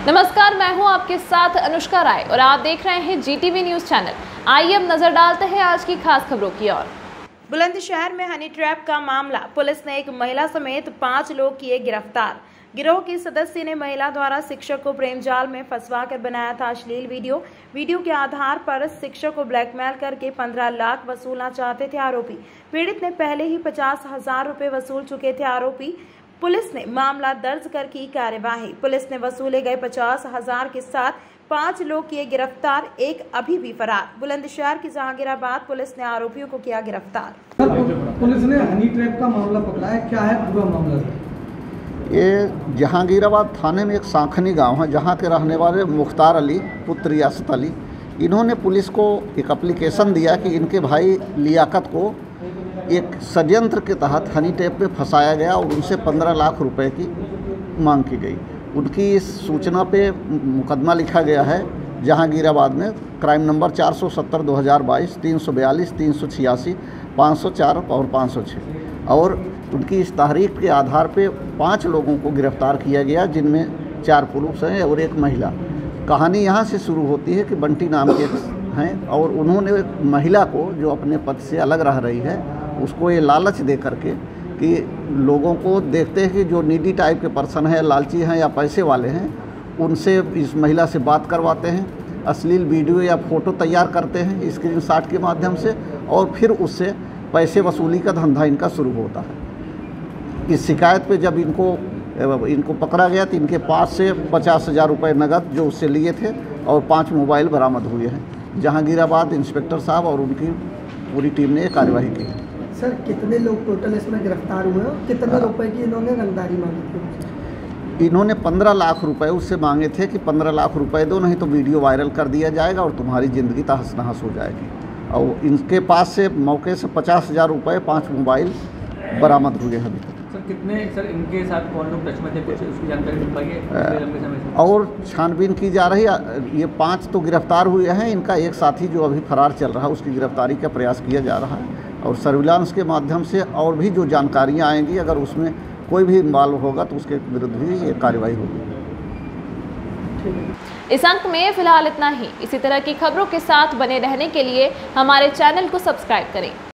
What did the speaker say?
नमस्कार, मैं हूं आपके साथ अनुष्का राय और आप देख रहे हैं जीटीवी न्यूज चैनल। आइए अब नजर डालते हैं आज की खास खबरों की ओर। बुलंदशहर में हनी ट्रैप का मामला, पुलिस ने एक महिला समेत 5 लोग किए गिरफ्तार। गिरोह के सदस्य ने महिला द्वारा शिक्षक को प्रेम जाल में फंसवाकर बनाया था अश्लील वीडियो के आधार पर शिक्षक को ब्लैकमेल करके 15 लाख वसूलना चाहते थे आरोपी। पीड़ित ने पहले ही 50,000 रुपए वसूल चुके थे आरोपी। पुलिस ने मामला दर्ज कर की कार्यवाही। पुलिस ने वसूले गए 50,000 के साथ 5 लोग किए गिरफ्तार, एक अभी भी फरार। बुलंदशहर की जहांगीराबाद पुलिस ने आरोपियों को किया गिरफ्तार। पुलिस ने हनी ट्रैप का मामला पकड़ा है, क्या है पूरा मामला? ये जहांगीराबाद थाने में एक सांखनी गांव है, जहां के रहने वाले मुख्तार अली पुत्र रियासत अली, इन्होंने पुलिस को एक एप्लीकेशन दिया कि इनके भाई लियाकत को एक षड्यंत्र के तहत हनी ट्रैप में फंसाया गया और उनसे 15 लाख रुपए की मांग की गई। उनकी इस सूचना पे मुकदमा लिखा गया है जहांगीराबाद में, क्राइम नंबर 470/2022, 342, 386, 504 और 506। और उनकी इस तहरीक के आधार पे 5 लोगों को गिरफ्तार किया गया, जिनमें 4 पुरुष हैं और एक महिला। कहानी यहाँ से शुरू होती है कि बंटी नाम के हैं और उन्होंने महिला को, जो अपने पति से अलग रह रही है, उसको ये लालच दे करके कि लोगों को देखते हैं कि जो नीडी टाइप के पर्सन हैं, लालची हैं या पैसे वाले हैं, उनसे इस महिला से बात करवाते हैं, अश्लील वीडियो या फ़ोटो तैयार करते हैं स्क्रीनशॉट के माध्यम से, और फिर उससे पैसे वसूली का धंधा इनका शुरू होता है। इस शिकायत पे जब इनको पकड़ा गया तो इनके पास से 50,000 रुपये नकद जो उससे लिए थे और 5 मोबाइल बरामद हुए हैं। जहांगीराबाद इंस्पेक्टर साहब और उनकी पूरी टीम ने कार्यवाही की है। सर, कितने लोग टोटल इसमें गिरफ्तार हुए और कितने रुपए की इन्होंने रंगदारी मांगी थी? इन्होंने 15 लाख रुपए उससे मांगे थे कि 15 लाख रुपए दो, नहीं तो वीडियो वायरल कर दिया जाएगा और तुम्हारी ज़िंदगी तहस नहस हो जाएगी। और इनके पास से मौके से 50,000 रुपये, 5 मोबाइल बरामद हुए हैं अभी तक। सर इनके साथ कौन लोग टच में थे, कुछ उसकी जानकारी मिल पाई है लंबे समय से? और छानबीन की जा रही है। ये 5 तो गिरफ्तार हुए हैं, इनका एक साथी जो अभी फरार चल रहा है, उसकी गिरफ्तारी का प्रयास किया जा रहा है और सर्विलांस के माध्यम से और भी जो जानकारियां आएंगी, अगर उसमें कोई भी इन्वॉल्व होगा तो उसके विरुद्ध भी ये कार्रवाई होगी। इस अंक में फिलहाल इतना ही। इसी तरह की खबरों के साथ बने रहने के लिए हमारे चैनल को सब्सक्राइब करें।